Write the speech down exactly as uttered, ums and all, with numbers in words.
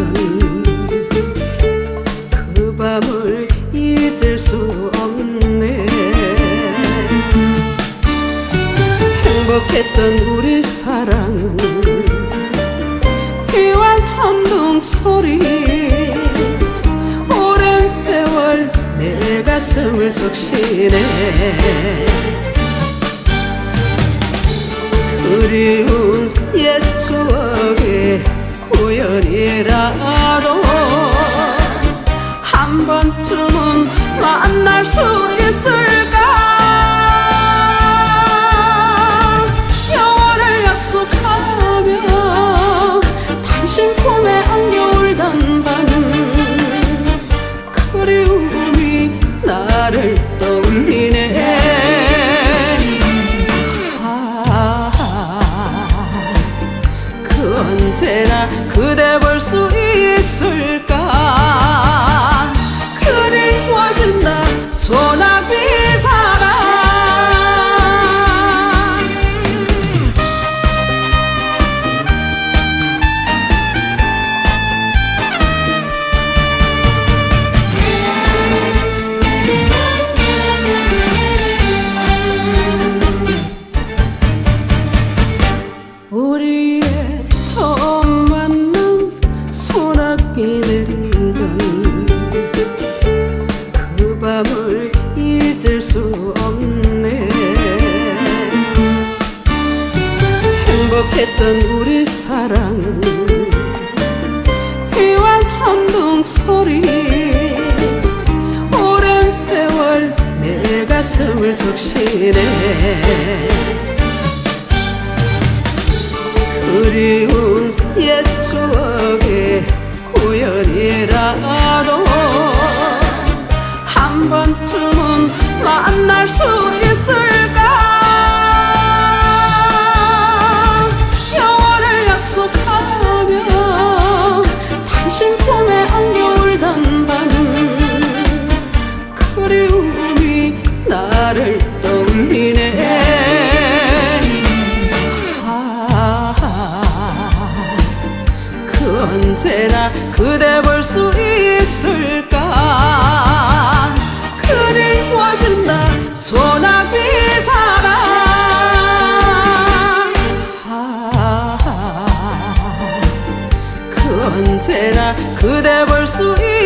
그 밤을 잊을 수 없네. 행복했던 우리 사랑은 비와 천둥 소리 오랜 세월 내 가슴을 적시네. 그리운 옛 추억이 우연이라도 한 번쯤은 만날 수 있을까. 영원을 약속하며 당신 품에 안겨 울던 밤 그리움이 나를 떠올리네. 언제나 그대 볼 수 있을까. 그리워진다 소나기 사랑. 우리의 처음 만남 소나기 내리던 그 밤을 잊을 수 없네. 행복했던 우리 사랑은 비와 천둥 소리 오랜 세월 내 가슴을 적시네. 그리운 옛 추억이 우연이라도 한 번쯤은 만날 수 있을까. 영원을 약속하며 당신 품에 안겨 울던 밤 그리움이 나를 떠올리네. 언제나 그대 볼 수 있을까. 그리워진다 소나기 사랑. 아, 그 언제나 그대 볼 수 있을까.